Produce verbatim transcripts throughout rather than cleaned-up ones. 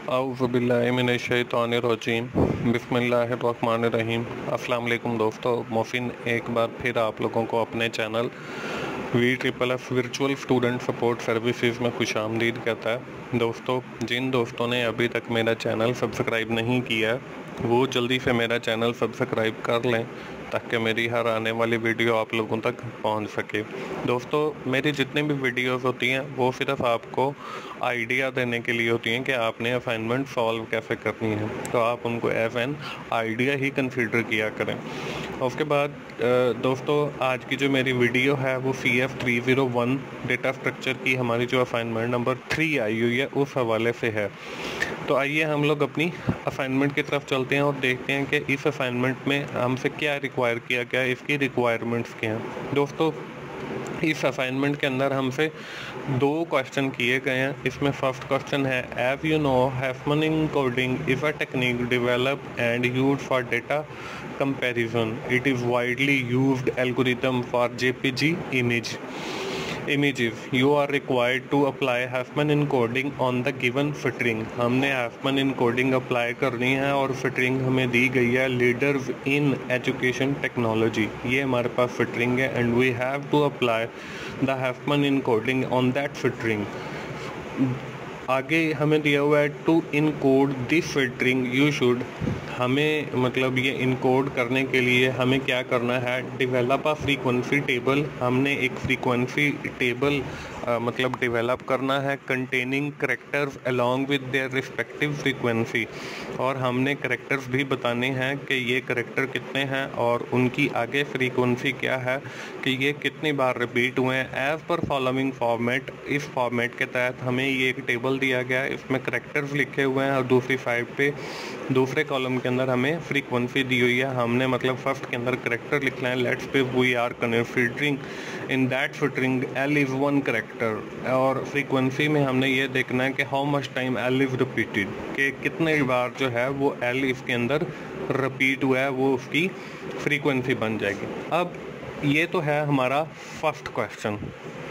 औज़ुबिल्लाहिमिनश्शैतानिर्रजीम बिस्मिल्लाहिर्रहमानिर्रहीम। अस्सलाम वालेकुम दोस्तों, मोहसिन एक बार फिर आप लोगों को अपने channel V triple F virtual student support services में खुशामदीद कहता है। दोस्तों, जिन दोस्तों ने अभी तक मेरा चैनल सब्सक्राइब नहीं किया वो जल्दी से मेरा चैनल सब्सक्राइब कर लें ताकि मेरी हर आने वाली वीडियो आप लोगों तक पहुंच सके। दोस्तों, मेरी जितनी भी वीडियोस होती हैं वो सिर्फ आपको आइडिया देने के लिए होती हैं कि आपने असाइनमेंट सॉल्व कैसे करनी है, तो आप उनको एज एन आइडिया ही कंसीडर किया करें। उसके बाद दोस्तों, आज की जो मेरी वीडियो है वो C F three zero one data structure की हमारी जो असाइनमेंट नंबर थ्री आई हुई है उस हवाले से है। तो आइए हम लोग अपनी असाइनमेंट की तरफ चलते हैं और देखते हैं कि इस असाइनमेंट में हमसे क्या रिक्वायर किया गया है, इसकी रिक्वायरमेंट्स क्या हैं। दोस्तों, इस असाइनमेंट के अंदर हमसे दो क्वेश्चन किए गए हैं। इसमें फर्स्ट क्वेश्चन है, as you know Huffman encoding is a technique develop and used for data comparison. It is widely used algorithm for JPEG image images. You are required to apply Huffman encoding on the given filtering. हमने Huffman encoding apply करनी है और filtering हमें दी गई है leaders in education technology. ये हमारे पास फिल्टरिंग है and we have to apply the Huffman encoding on that filtering. आगे हमें दिया हुआ है to encode this filtering you should. हमें मतलब ये इनकोड करने के लिए हमें क्या करना है, डेवलप अ फ्रीक्वेंसी टेबल। हमने एक फ्रीक्वेंसी टेबल आ, मतलब डेवलप करना है containing characters along with their respective frequency. और हमने करेक्टर्स भी बताने हैं कि ये करेक्टर कितने हैं और उनकी आगे फ्रीक्वेंसी क्या है, कि ये कितनी बार रिपीट हुए हैं एज पर फॉलोइंग फॉर्मेट। इस फॉर्मेट के तहत हमें ये एक टेबल दिया गया है, इसमें करेक्टर्स लिखे हुए हैं और दूसरी साइड पे दूसरे कॉलम के अंदर हमें फ्रीक्वेंसी दी हुई है। हमने मतलब फर्स्ट के अंदर करेक्टर लिखना है। लेट्स पे we are considering in that filtering L is one character, और फ्रीक्वेंसी में हमने ये देखना है कि how much time L is repeated, कि कितने बार जो है वो एल इसके अंदर रिपीट हुआ है, वो उसकी फ्रीक्वेंसी बन जाएगी। अब ये तो है हमारा first question.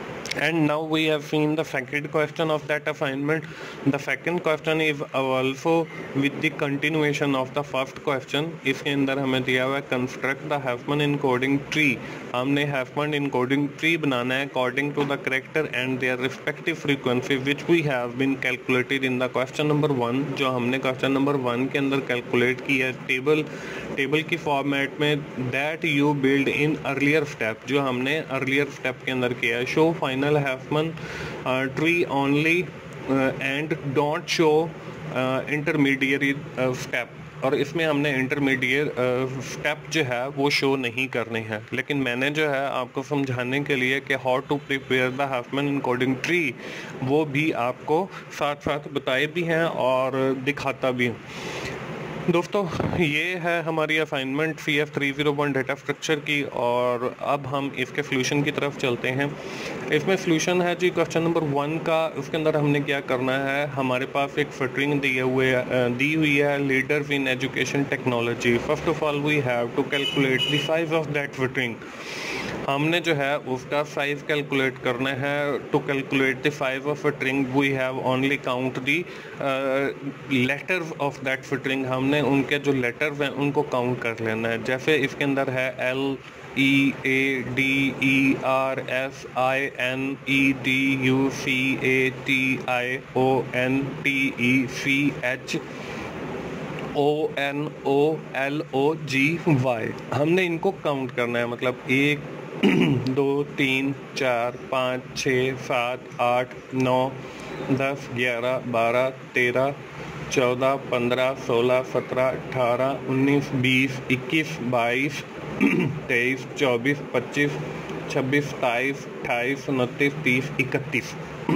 And now we have seen the second question of that assignment. The second question is also with the continuation of the first question. इसके अंदर हमें दिया हुआ है construct the Huffman encoding tree. हमने Huffman encoding tree बनाना है according to the character and their respective frequency which we have been calculated in the question number one. जो हमने question number one के अंदर calculate की है टेबल टेबल की format में, that you build in earlier step, जो हमने earlier step के अंदर किया है। show final Huffman uh, tree only uh, and don't show uh, intermediary uh, step। और इसमें हमने इंटरमीडिएट स्टेप uh, जो है वो शो नहीं करने हैं, लेकिन मैंने जो है आपको समझाने के लिए कि how to prepare the Huffman encoding tree वो भी आपको साथ साथ बताए भी हैं और दिखाता भी हूँ। दोस्तों, ये है हमारी assignment C F three zero one data structure की, और अब हम इसके सोल्यूशन की तरफ चलते हैं। इसमें सोल्यूशन है जी क्वेश्चन नंबर वन का। उसके अंदर हमने क्या करना है, हमारे पास एक फिल्टरिंग दिए हुए दी हुई है leaders in education technology. First of all we have to calculate the size of that filtering. हमने जो है उसका साइज कैलकुलेट करना है। To calculate the size of filtering we have only count the letters of that filtering. हमने उनके जो letters हैं उनको काउंट कर लेना है। जैसे इसके अंदर है L E A D E R S I N E D U C A T I O N T E C H N O L O G Y वाई। हमने इनको काउंट करना है, मतलब एक दो तीन चार पाँच छः सात आठ नौ दस ग्यारह बारह तेरह चौदह पंद्रह सोलह सत्रह अठारह उन्नीस बीस इक्कीस बाईस तेईस चौबीस पच्चीस छब्बीस सताईस अट्ठाईस उनतीस तीस इकतीस।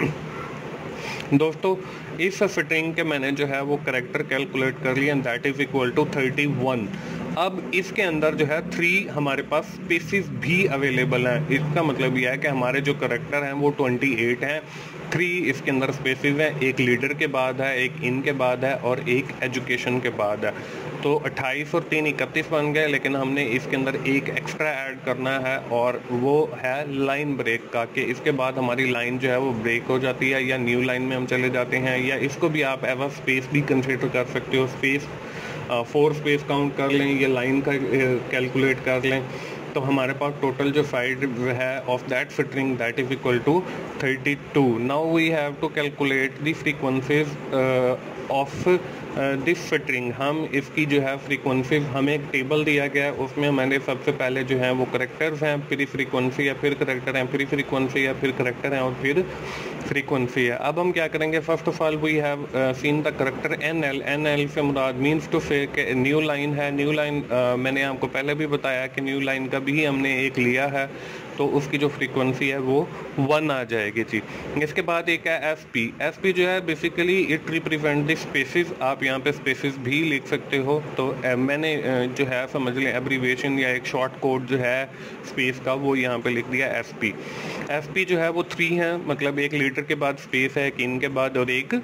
दोस्तों, इस फिटिंग के मैंने जो है वो करेक्टर कैलकुलेट कर लिया, that is equal to thirty one. अब इसके अंदर जो है थ्री हमारे पास स्पेसिस भी अवेलेबल हैं। इसका मतलब यह है कि हमारे जो करेक्टर हैं वो ट्वेंटी एट हैं। थ्री इसके अंदर स्पेसिस हैं, एक लीडर के बाद है, एक इन के बाद है और एक एजुकेशन के बाद है। तो अट्ठाईस और तीन इकतीस बन गए, लेकिन हमने इसके अंदर एक एक्स्ट्रा ऐड करना है और वो है लाइन ब्रेक का, कि इसके बाद हमारी लाइन जो है वो ब्रेक हो जाती है या न्यू लाइन में हम चले जाते हैं, या इसको भी आप एज अ स्पेस भी कंसिडर कर सकते हो। स्पेस फोर स्पेस काउंट कर लें या लाइन का कैलकुलेट कर लें, तो हमारे पास टोटल जो साइड है of that string that is equal to thirty two. Now we have to calculate the frequencies of this string. हम इसकी जो है फ्रीक्वेंसी, हमें एक टेबल दिया गया है, उसमें मैंने सबसे पहले जो है वो करेक्टर्स हैं, फिर फ्रीक्वेंसी है, फिर करेक्टर हैं, फिर फ्रीक्वेंसी है, फिर करेक्टर हैं और फिर फ्रीक्वेंसी है। अब हम क्या करेंगे, first of all we have seen the character N L. N L से मुराद means to say new line है। न्यू लाइन uh, मैंने आपको पहले भी बताया कि न्यू लाइन का भी हमने एक लिया है, तो उसकी जो फ्रीक्वेंसी है वो वन आ जाएगी जी। इसके बाद एक है एस पी। एस पी जो है basically it represent the spaces, आप यहाँ पे स्पेसिस भी लिख सकते हो। तो uh, मैंने uh, जो है समझ लें एब्रीविएशन या एक शॉर्ट कोड जो है स्पेस का, वो यहाँ पे लिख दिया एस पी। एस पी जो है वो थ्री है, मतलब एक लीटर के बाद स्पेस है, एक इन के बाद और एक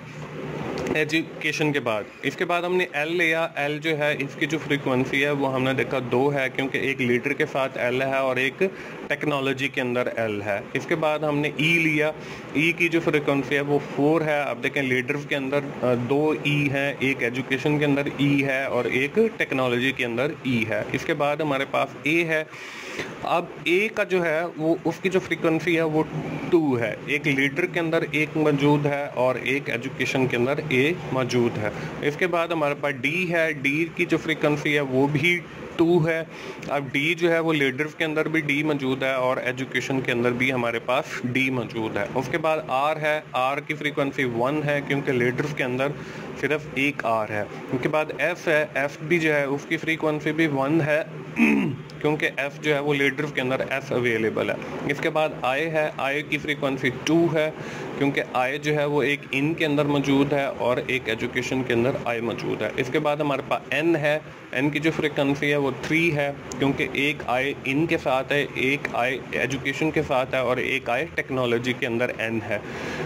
एजुकेशन के बाद। इसके बाद हमने एल लिया। एल जो है इसकी जो फ्रीक्वेंसी है वो हमने देखा दो है, क्योंकि एक लीटर के साथ एल है और एक टेक्नोलॉजी के अंदर एल है। इसके बाद हमने ई लिया। ई की जो फ्रीक्वेंसी है वो फोर है। अब देखें लीडर्स के अंदर दो ई है, एक एजुकेशन के अंदर ई है और एक टेक्नोलॉजी के अंदर ई है। इसके बाद हमारे पास ए है। अब ए का जो है वो उसकी जो फ्रीक्वेंसी है वो टू है, एक लीडर के अंदर एक मौजूद है और एक एजुकेशन के अंदर ए मौजूद है। इसके बाद हमारे पास डी है। डी की जो फ्रीक्वेंसी है वो भी टू है। अब डी जो है वो लीडर्स के अंदर भी डी मौजूद है और एजुकेशन के अंदर भी हमारे पास डी मौजूद है। उसके बाद आर है। आर की फ्रीक्वेंसी वन है, क्योंकि लीडर्स के अंदर सिर्फ एक आर है। उसके बाद एफ है। एफ भी जो है उसकी फ्रीक्वेंसी भी वन है, क्योंकि एफ जो है वो लीडर्स के अंदर एफ अवेलेबल है। इसके बाद आई है। आई की फ्रीक्वेंसी टू है, क्योंकि आई जो है वो एक इन के अंदर मौजूद है और एक एजुकेशन के अंदर आई मौजूद है। इसके बाद हमारे पास एन है। एन की जो फ्रीक्वेंसी है वो थ्री है, क्योंकि एक आई इन के साथ है, एक आई एजुकेशन के साथ है और एक आई टेक्नोलॉजी के अंदर एन है।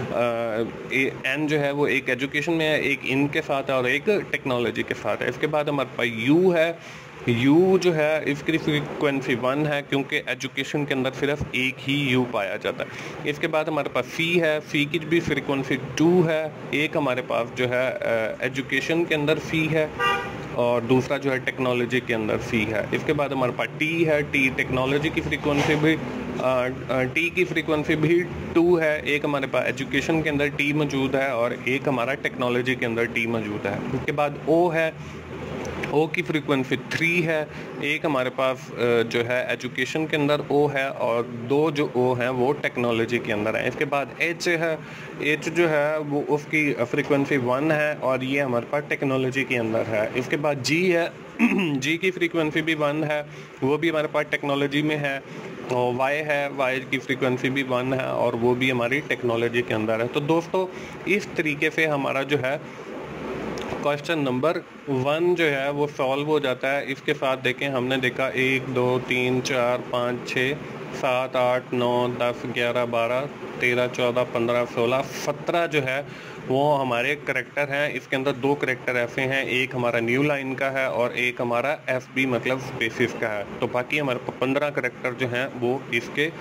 एन जो है वो एक एजुकेशन में है, एक इन के साथ है और एक टेक्नोलॉजी के साथ है। इसके बाद हमारे पास यू है। यू जो है इसकी फ्रीक्वेंसी वन है, क्योंकि एजुकेशन के अंदर सिर्फ एक ही यू पाया जाता है। इसके बाद हमारे पास सी है। सी की भी फ्रीक्वेंसी टू है, एक हमारे पास जो है एजुकेशन के अंदर सी है और दूसरा जो है टेक्नोलॉजी के अंदर सी है। इसके बाद हमारे पास टी है। टी टेक्नोलॉजी की फ्रीक्वेंसी भी टी की फ्रीक्वेंसी भी टू है, एक हमारे पास एजुकेशन के अंदर टी मौजूद है और एक हमारा टेक्नोलॉजी के अंदर टी मौजूद है। उसके बाद ओ है। ओ की फ्रीक्वेंसी थ्री है, एक हमारे पास जो है एजुकेशन के अंदर ओ है और दो जो ओ हैं वो टेक्नोलॉजी के अंदर है। इसके बाद एच है। एच जो है वो उसकी फ्रीक्वेंसी वन है और ये हमारे पास टेक्नोलॉजी के अंदर है। इसके बाद जी है। जी की फ्रीक्वेंसी भी वन है, वो भी हमारे पास टेक्नोलॉजी में है। और वाई है। वाई की फ्रीक्वेंसी भी वन है और वो भी हमारी टेक्नोलॉजी के अंदर है। तो दोस्तों इस तरीके से हमारा जो है क्वेश्चन नंबर वन जो है वो सॉल्व हो जाता है। इसके साथ देखें, हमने देखा एक दो तीन चार पाँच छः सात आठ नौ दस ग्यारह बारह तेरह चौदह पंद्रह सोलह सत्रह जो है वो हमारे करेक्टर हैं। इसके अंदर दो करेक्टर ऐसे हैं, एक हमारा न्यू लाइन का है और एक हमारा एफ बी मतलब स्पेसिस का है। तो बाकी हमारे पंद्रह करेक्टर जो हैं वो इसके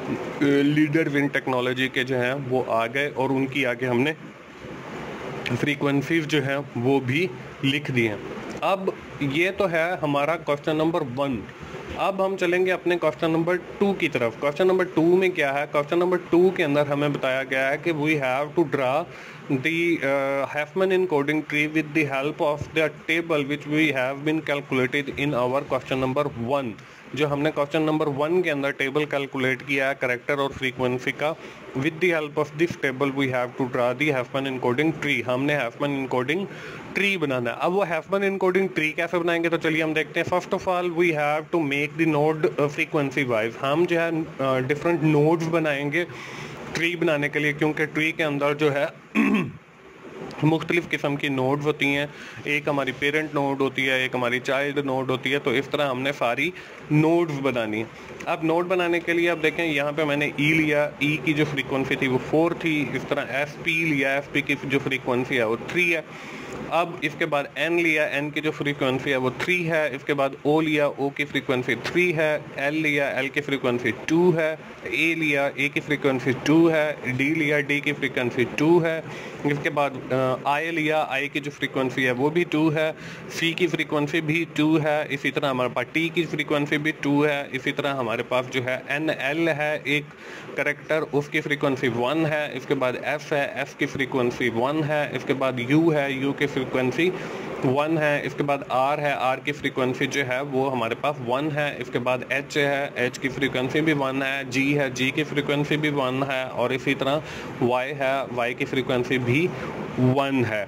लीडर विन टेक्नोलॉजी के जो हैं वो आ गए और उनकी आगे हमने फ्रीक्वेंसीज जो हैं वो भी लिख दिए हैं। अब ये तो है हमारा क्वेश्चन नंबर वन। अब हम चलेंगे अपने क्वेश्चन नंबर टू की तरफ। क्वेश्चन नंबर टू में क्या है? क्वेश्चन नंबर टू के अंदर हमें बताया गया है कि we have to draw the uh, Huffman encoding tree with the help of the table which we have been calculated in our question number one। जो हमने क्वेश्चन नंबर वन के अंदर टेबल कैलकुलेट किया है करेक्टर और frequency का, with the help of this table we have to draw the Huffman encoding tree. हमने Huffman encoding tree बनाना है। अब वो हैफमैन एनकोडिंग ट्री कैसे बनाएंगे तो चलिए हम देखते हैं। First of all we have to make the node frequency wise. हम जो है डिफरेंट नोड्स बनाएंगे ट्री बनाने के लिए, क्योंकि ट्री के अंदर जो है मुख्तलिफ किस्म की नोड्स होती हैं। एक हमारी पेरेंट नोड होती है, एक हमारी चाइल्ड नोड होती है। तो इस तरह हमने सारी नोड्स बनानी है। अब नोड बनाने के लिए अब देखें यहाँ पे मैंने ई लिया, ई की जो फ्रीक्वेंसी थी वो फोर थी। इस तरह एस पी लिया, एस पी की जो फ्रीक्वेंसी है वो थ्री है। अब इसके बाद एन लिया, एन की जो फ्रीक्वेंसी है वो थ्री है। इसके बाद ओ लिया, ओ की फ्रीक्वेंसी थ्री है। एल लिया, एल की फ्रीक्वेंसी टू है। ए लिया, ए की फ्रीक्वेंसी टू है। डी लिया, डी की फ्रीक्वेंसी टू है। इसके बाद आई लिया, आई की जो फ्रीक्वेंसी है वो भी टू है। सी की फ्रीक्वेंसी भी टू है। इसी तरह हमारे पास टी की फ्रीक्वेंसी भी टू है। इसी तरह हमारे पास जो है एन एल है एक करेक्टर, उसकी फ्रीक्वेंसी वन है। इसके बाद एफ है, एफ की फ्रीक्वेंसी वन है। इसके बाद यू है, यू की फ्रीक्वेंसी वन है। इसके बाद आर है, आर की फ्रीक्वेंसी जो है वो हमारे पास वन है। इसके बाद एच है, एच की फ्रीक्वेंसी भी वन है। जी है, जी की फ्रीक्वेंसी भी वन है। और इसी तरह वाई है, वाई की फ्रीक्वेंसी भी वन है।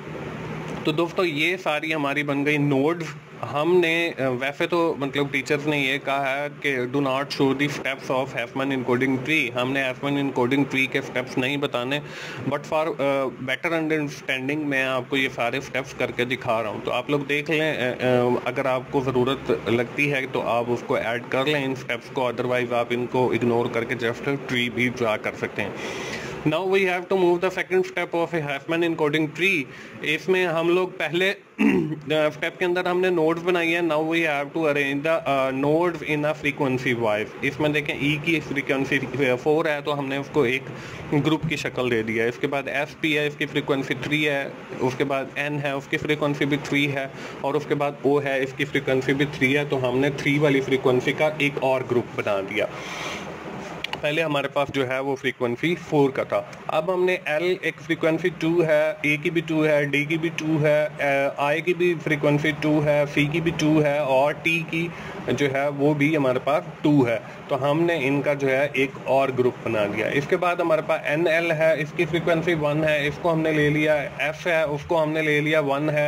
तो दोस्तों ये सारी हमारी बन गई नोड्स। हमने वैसे तो मतलब टीचर्स ने ये कहा है कि do not show the steps of Huffman encoding tree. हमने हैफमैन इनकोडिंग ट्री के स्टेप्स नहीं बताने, बट फॉर बेटर अंडरस्टैंडिंग मैं आपको ये सारे स्टेप्स करके दिखा रहा हूँ। तो आप लोग देख लें, uh, अगर आपको ज़रूरत लगती है तो आप उसको ऐड कर लें इन स्टेप्स को, अदरवाइज आप इनको इग्नोर करके जस्ट ट्री भी ड्रा कर सकते हैं। Now we have to move the second step of a Huffman encoding tree। इसमें हम लोग पहले स्टेप के अंदर हमने नोड्स बनाई है। Now we have to arrange the uh, nodes in a frequency wise। इसमें देखें E की फ्रीक्वेंसी फोर है तो हमने उसको एक ग्रुप की शक्ल दे दिया है। इसके बाद एस पी है, इसकी फ्रीक्वेंसी थ्री है। उसके बाद एन है, उसकी फ्रीक्वेंसी भी थ्री है। और उसके बाद ओ है, इसकी फ्रीक्वेंसी भी थ्री है। तो हमने थ्री वाली फ्रीक्वेंसी का एक और ग्रुप बना दिया। पहले हमारे पास जो है वो फ्रीक्वेंसी फोर का था। अब हमने एल एक फ्रीक्वेंसी टू है, ए की भी टू है, डी की भी टू है, आई की भी फ्रीक्वेंसी टू है, सी की भी टू है और टी की जो है वो भी हमारे पास टू है। तो हमने इनका जो है एक और ग्रुप बना दिया। इसके बाद हमारे पास एन एल है, इसकी फ्रीक्वेंसी वन है, इसको हमने ले लिया। एफ है, उसको हमने ले लिया, वन है।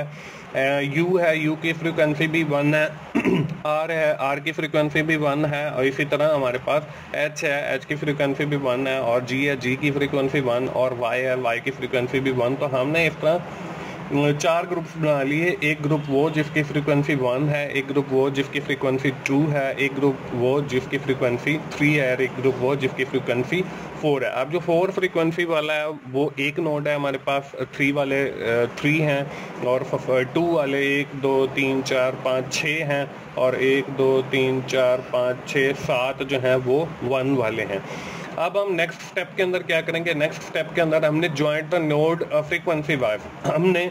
यू है, यू की फ्रीक्वेंसी भी वन है। आर है, आर की फ्रीक्वेंसी भी वन है। और इसी तरह हमारे पास एच है, एच की फ्रीक्वेंसी भी वन है। और जी है, जी की फ्रीक्वेंसी वन। और वाई है, वाई की फ्रीक्वेंसी भी वन। तो हमने इस तरह चार ग्रुप्स बना लिए। एक ग्रुप वो जिसकी फ्रीक्वेंसी वन है, एक ग्रुप वो जिसकी फ्रीक्वेंसी टू है, एक ग्रुप वो जिसकी फ्रीक्वेंसी थ्री है, और एक ग्रुप वो जिसकी फ्रीक्वेंसी फोर है। अब जो फोर फ्रीक्वेंसी वाला है वो एक नोड है हमारे पास, थ्री वाले थ्री हैं और टू वाले एक दो तीन चार पाँच छः हैं, और एक दो तीन चार पाँच छः सात जो हैं वो वन वाले हैं। अब हम नेक्स्ट स्टेप के अंदर क्या करेंगे, नेक्स्ट स्टेप के अंदर हमने joint the node frequency wise हमने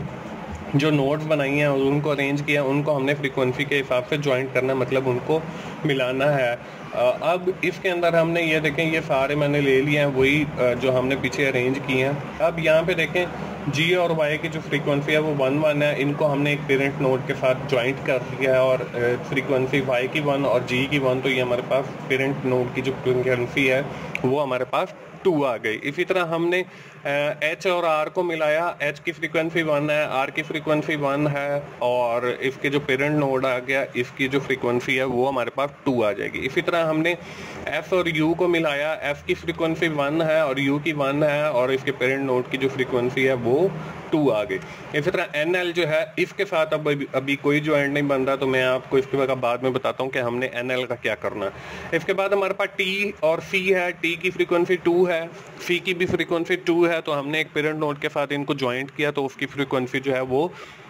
जो नोड्स बनाई हैं उनको अरेंज किया, उनको हमने फ्रीक्वेंसी के हिसाब से ज्वाइंट करना, मतलब उनको मिलाना है। अब इसके अंदर हमने ये देखें, ये सारे मैंने ले लिए हैं वही जो हमने पीछे अरेंज किए हैं। अब यहाँ पे देखें जी और वाई की जो फ्रीक्वेंसी है वो वन वन है, इनको हमने एक पेरेंट नोड के साथ ज्वाइंट कर दिया है। और फ्रीक्वेंसी वाई की वन और जी की वन, तो ये हमारे पास पेरेंट नोड की जो फ्रीक्वेंसी है वो हमारे पास टू आ गई। इसी तरह हमने एच और आर को मिलाया, एच की फ्रीक्वेंसी वन है, आर की फ्रीक्वेंसी वन है, और इसके जो पेरेंट नोड आ गया इसकी जो फ्रीक्वेंसी है वो हमारे पास टू आ जाएगी। इसी तरह हमने एफ और यू को मिलाया, एफ की फ्रीक्वेंसी वन है और यू की वन है, और इसके पेरेंट नोड की जो फ्रीक्वेंसी है वो टू आ गई। इसी तरह एन एल जो है इसके साथ अब अभी, अभी कोई ज्वाइंट नहीं बन रहा, तो मैं आपको इसके बाद में बताता हूँ कि हमने एन एल का क्या करना है। इसके बाद हमारे पास टी और सी है, टी की फ्रीक्वेंसी टू है, सी की भी फ्रीक्वेंसी टू है, तो हमने एक पेरेंट नोड के साथ इनको ज्वाइंट किया तो उसकी फ्रीक्वेंसी जो है वो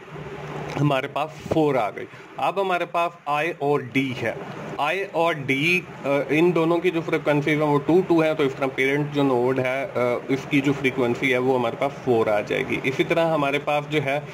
हमारे पास फोर आ गई। अब हमारे पास आई और डी है, आई और डी इन दोनों की जो फ्रीक्वेंसी है वो टू टू है, तो इस तरह पेरेंट जो नोड है इसकी जो फ्रीक्वेंसी है वो हमारे पास फोर आ जाएगी। इसी तरह हमारे पास जो है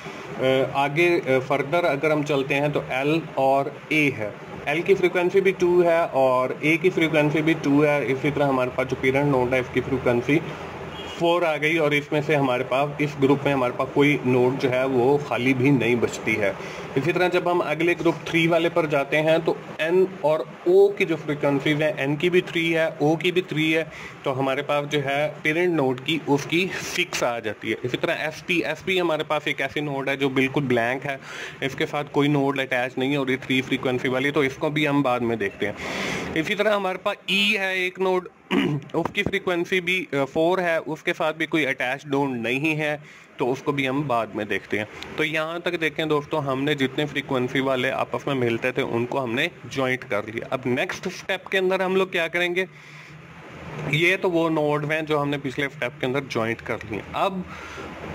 आगे फर्दर अगर हम चलते हैं तो एल और ए है, एल की फ्रीक्वेंसी भी टू है और ए की फ्रीक्वेंसी भी टू है। इसी तरह हमारे पास जो पेरेंट नोड है इसकी फ्रीक्वेंसी फोर आ गई, और इसमें से हमारे पास इस ग्रुप में हमारे पास कोई नोड जो है वो खाली भी नहीं बचती है। इसी तरह जब हम अगले ग्रुप थ्री वाले पर जाते हैं तो एन और ओ की जो फ्रीक्वेंसी है, एन की भी थ्री है, ओ की भी थ्री है, तो हमारे पास जो है पेरेंट नोड की उसकी सिक्स आ जाती है। इसी तरह एस पी एस पी हमारे पास एक ऐसी नोड है जो बिल्कुल ब्लैंक है, इसके साथ कोई नोड अटैच नहीं है और ये थ्री फ्रीक्वेंसी वाली, तो इसको भी हम बाद में देखते हैं। इसी तरह हमारे पास ई है एक नोड, उसकी फ्रीक्वेंसी भी फोर है, उसके साथ भी कोई अटैच नोड नहीं है, तो उसको भी हम बाद में देखते हैं। तो यहाँ तक देखें दोस्तों, हमने जितने फ्रीक्वेंसी वाले आपस में मिलते थे उनको हमने ज्वाइंट कर लिया। अब नेक्स्ट स्टेप के अंदर हम लोग क्या करेंगे, ये तो वो नोड हैं जो हमने पिछले स्टेप के अंदर ज्वाइंट कर लिए। अब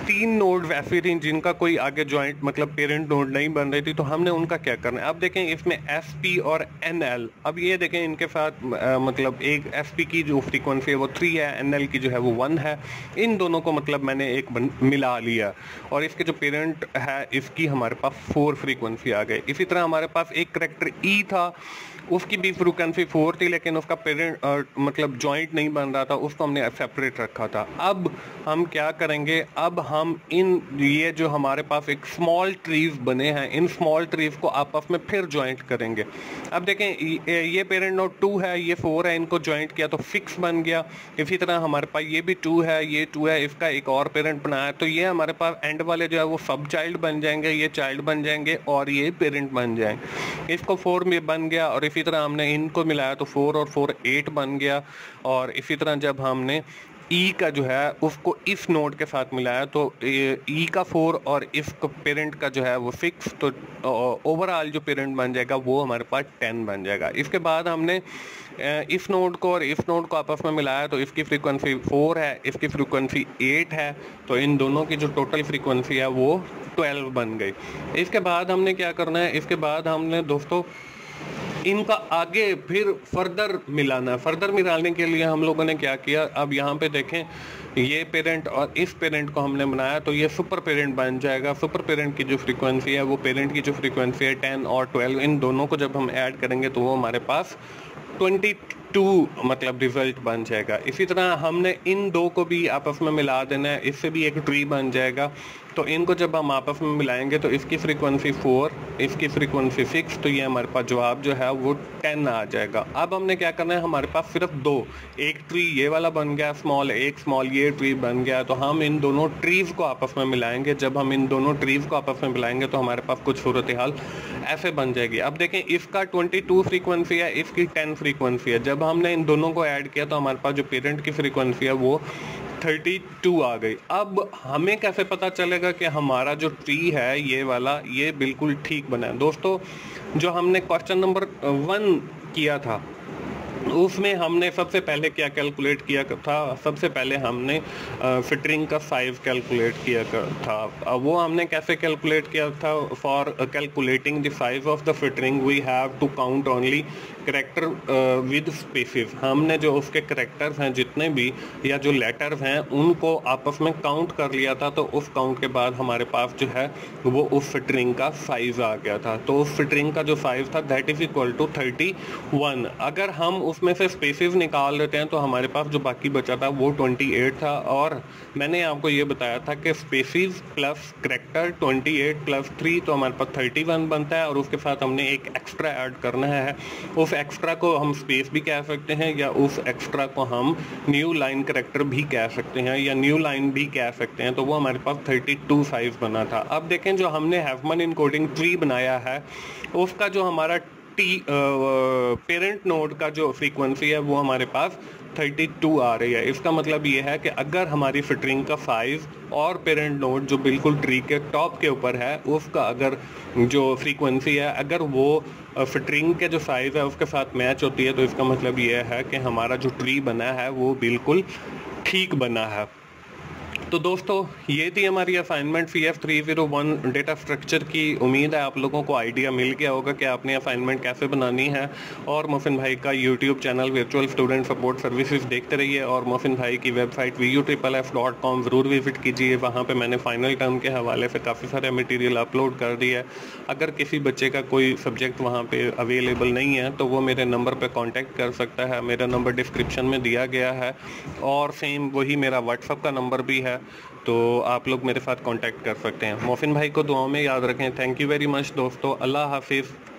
तीन नोड ऐसी थी जिनका कोई आगे जॉइंट मतलब पेरेंट नोड नहीं बन रही थी, तो हमने उनका क्या करना है। अब देखें इसमें एस पी और एन एल, अब ये देखें इनके साथ आ, मतलब एक एस पी की जो फ्रीक्वेंसी है वो थ्री है, एन एल की जो है वो वन है। इन दोनों को मतलब मैंने एक मिला लिया और इसके जो पेरेंट है इसकी हमारे पास फोर फ्रीक्वेंसी आ गई। इसी तरह हमारे पास एक करेक्टर ई था, उसकी भी फ्रीक्वेंसी फोर थी, लेकिन उसका पेरेंट मतलब जॉइंट नहीं बन रहा था, उसको हमने सेपरेट रखा था। अब हम क्या करेंगे, अब हम इन ये जो हमारे पास एक स्मॉल ट्रीज बने हैं, इन स्मॉल ट्रीज को आपस में फिर जॉइंट करेंगे। अब देखें ये पेरेंट नोड टू है, ये फोर है, इनको जॉइंट किया तो सिक्स बन गया। इसी तरह हमारे पास ये भी टू है, ये टू है, इसका एक और पेरेंट बनाया, तो ये हमारे पास एंड वाले जो है वो सब चाइल्ड बन जाएंगे, ये चाइल्ड बन जाएंगे और ये पेरेंट बन जाएंगे। इसको फोर में बन गया और इसी तरह हमने इनको मिलाया तो फोर और फोर एट बन गया। और इसी तरह जब हमने ई का जो है उसको इस नोड के साथ मिलाया तो ई का फोर और इस पेरेंट का जो है वो सिक्स, तो ओवरऑल जो पेरेंट बन जाएगा वो हमारे पास टेन बन जाएगा। इसके बाद हमने इस नोड को और इस नोड को आपस में मिलाया तो इसकी फ्रीक्वेंसी फोर है, इसकी फ्रीक्वेंसी एट है, तो इन दोनों की जो टोटल फ्रीक्वेंसी है वो ट्वेल्व बन गई। इसके बाद हमने क्या करना है, इसके बाद हमने दोस्तों इनका आगे फिर फर्दर मिलाना। फर्दर मिलाने के लिए हम लोगों ने क्या किया, अब यहाँ पे देखें ये पेरेंट और इस पेरेंट को हमने बनाया तो ये सुपर पेरेंट बन जाएगा। सुपर पेरेंट की जो फ्रीक्वेंसी है वो पेरेंट की जो फ्रीक्वेंसी है टेन और ट्वेल्व, इन दोनों को जब हम ऐड करेंगे तो वो हमारे पास ट्वेंटी टू मतलब रिजल्ट बन जाएगा। इसी तरह हमने इन दो को भी आपस में मिला देना है, इससे भी एक ट्री बन जाएगा। तो इनको जब हम आपस में मिलाएंगे तो इसकी फ्रीक्वेंसी फोर, इसकी फ्रीक्वेंसी सिक्स, तो ये हमारे पास जवाब जो है वो टेन आ जाएगा। अब हमने क्या करना है, हमारे पास सिर्फ दो, एक ट्री ये वाला बन गया स्मॉल, एक स्मॉल ये ट्री बन गया, तो हम इन दोनों ट्रीज को आपस में मिलाएंगे। जब हम इन दोनों ट्रीज को आपस में मिलाएंगे तो हमारे पास कुछ सूरत हाल ऐसे बन जाएगी। अब देखें इसका ट्वेंटी टू फ्रीक्वेंसी है, इसकी टेन फ्रीक्वेंसी है। जब हमने इन दोनों को ऐड किया तो हमारे पास जो पेरेंट की फ्रीक्वेंसी है वो थर्टी टू आ गई। अब हमें कैसे पता चलेगा कि हमारा जो ट्री है ये वाला ये बिल्कुल ठीक बना है। दोस्तों जो हमने क्वेश्चन नंबर वन किया था उसमें हमने सबसे पहले क्या कैलकुलेट किया था, सबसे पहले हमने फिटरिंग का साइज कैलकुलेट किया था। वो हमने कैसे कैलकुलेट किया था, for calculating the size of the filtering we have to count only character with spaces. हमने जो उसके करेक्टर्स हैं जितने भी या जो लेटर्स हैं उनको आपस में काउंट कर लिया था, तो उस काउंट के बाद हमारे पास जो है वो उस फिटरिंग का साइज आ गया था। तो उस फिटरिंग का जो साइज था that is equal to thirty one. अगर हम उसमें से स्पेसेस निकाल लेते हैं तो हमारे पास जो बाकी बचा था वो ट्वेंटी एट था। और मैंने आपको ये बताया था कि spaces plus character twenty eight plus three तो हमारे पास थर्टी वन बनता है, और उसके साथ हमने एक एक्स्ट्रा ऐड करना है। उस एक्स्ट्रा को हम स्पेस भी कह सकते हैं या उस एक्स्ट्रा को हम न्यू लाइन करेक्टर भी कह सकते हैं या न्यू लाइन भी कह सकते हैं। तो वो हमारे पास थर्टी टू साइज बना था। अब देखें जो हमने हैफमैन इनकोडिंग ट्री बनाया है उसका जो हमारा टी पेरेंट नोड का जो फ्रीक्वेंसी है वो हमारे पास थर्टी टू आ रही है। इसका मतलब ये है कि अगर हमारी फिटरिंग का साइज और पेरेंट नोड जो बिल्कुल ट्री के टॉप के ऊपर है उसका अगर जो फ्रीक्वेंसी है अगर वो फिटरिंग के जो साइज है उसके साथ मैच होती है तो इसका मतलब ये है कि हमारा जो ट्री बना है वो बिल्कुल ठीक बना है। तो दोस्तों ये थी हमारी assignment C F three zero one data structure की। उम्मीद है आप लोगों को आइडिया मिल गया होगा कि आपने असाइनमेंट कैसे बनानी है। और मोहसिन भाई का YouTube channel virtual student support services देखते रहिए और मोहसिन भाई की website V U triple F dot com ज़रूर विजिट कीजिए। वहाँ पे मैंने फाइनल टर्म के हवाले से काफ़ी सारे मटेरियल अपलोड कर दिया है। अगर किसी बच्चे का कोई सब्जेक्ट वहाँ पे अवेलेबल नहीं है तो वो मेरे नंबर पर कॉन्टैक्ट कर सकता है। मेरा नंबर डिस्क्रिप्शन में दिया गया है और सेम वही मेरा व्हाट्सअप का नंबर भी है, तो आप लोग मेरे साथ कांटेक्ट कर सकते हैं। मोहसिन भाई को दुआओं में याद रखें। थैंक यू वेरी मच दोस्तों। अल्लाह हाफिज़।